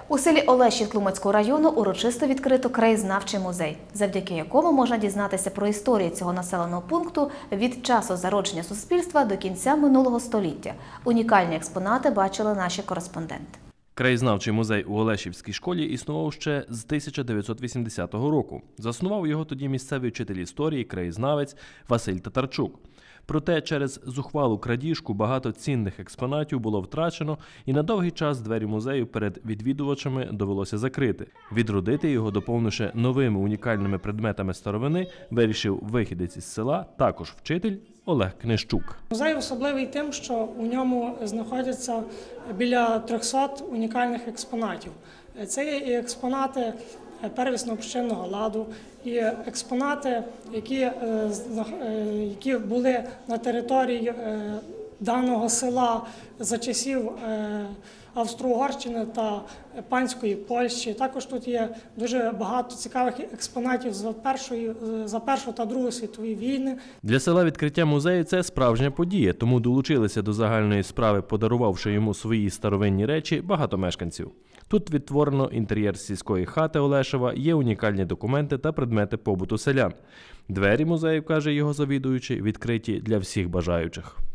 У селі Олешів Тлумацького району урочисто відкрито краєзнавчий музей, завдяки якому можна дізнатися про історію цього населеного пункту від часу зародження суспільства до кінця минулого століття. Унікальні експонати бачили наші кореспонденти. Краєзнавчий музей у Олешівській школі існував ще з 1980 року. Заснував його тоді місцевий вчитель історії, краєзнавець Василь Татарчук. Проте через зухвалу крадіжку багато цінних експонатів було втрачено, і на довгий час двері музею перед відвідувачами довелося закрити. Відродити його, доповнивши новими унікальними предметами старовини, вирішив вихідець із села, також вчитель Олег Книщук. Музей особливий тим, що у ньому знаходяться біля 300 унікальних експонатів. Це є і експонати первісно-общинного ладу, і експонати, які були на території даного села за часів Австро-Угорщини та панської Польщі. Також тут є дуже багато цікавих експонатів за Першу та Другу світові війни. Для села відкриття музею – це справжня подія, тому долучилися до загальної справи, подарувавши йому свої старовинні речі, багато мешканців. Тут відтворено інтер'єр сільської хати Олешева, є унікальні документи та предмети побуту селян. Двері музею, каже його завідуючий, відкриті для всіх бажаючих.